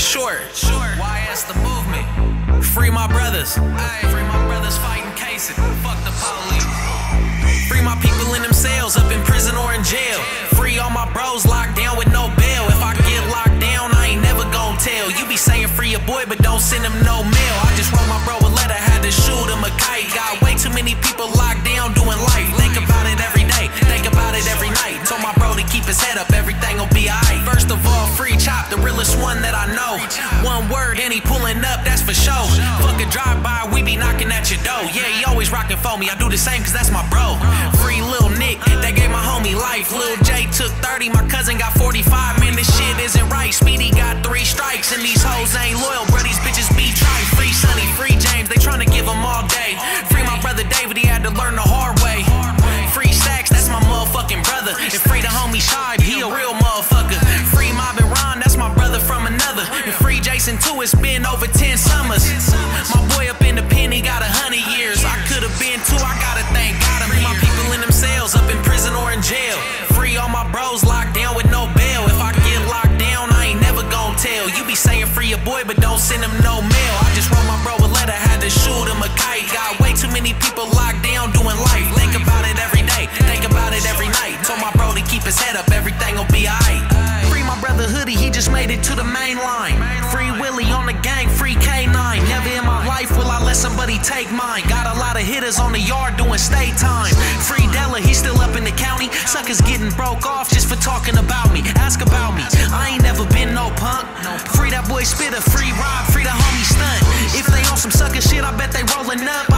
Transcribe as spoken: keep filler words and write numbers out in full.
short. Y S the movement. Free my brothers. Ay, free my brothers fighting cases. Fuck the police. Free my people in them cells, up in prison or in jail. Free all my bros locked down with no bail. If I get locked down, I ain't never gon' tell. You be saying free your boy, but don't send him no mail. I just wrote my bro a letter, had to shoot him a kite. Got way too many people locked down doing life. Think about it every day, think about it every night. Told my bro to keep his head up, everything gon' be alright. First of all, free Chop, the realest one that I know. One word and he pulling up, that's for sure. Fuck a drive-by, we be knocking at your door. Yeah, he always rockin' for me, I do the same cause that's my bro. Free Lil Nick, that gave my homie life. Lil J took thirty, my cousin got forty-five. Man, this shit isn't right. Speedy got three strikes and these hoes ain't loyal, bro, these bitches be trite. Free Sonny, free James, they tryna give him all day. Free my brother David, he had to learn the hard way. Free Stacks, that's my motherfucking brother. And free the homie Shibe, he a real motherfucker. Free Mob and Ron, that's my brother from another. And free Jason too, it's been over ten summers. My boy up in the pen, he got a hundred years. I could've been two, I gotta thank God I'm free my people in them cells, up in prison or in jail. Free all my bros locked down with no bail. If I get locked down, I ain't never gon' tell. You be saying free your boy, but don't send him no mail. I just wrote my bro a letter, had to shoot him a kite. Got way too many people locked down doing life. Think about it every day, think about it every night. Told my bro to keep his head up, everything gon' be alright. Free my brother Hoodie, he just made it to the main line. Free Willie on the gang, free K nine. Never in my life will I let somebody take mine. Got a lot of hitters on the yard doing state time. Free Della, he still up in the county. Suckers getting broke off just for talking about me. Ask about me, I ain't never been no punk. Free that boy Spitter, free Rob, free the homie Stunt. If they on some sucker shit, I bet they rolling up.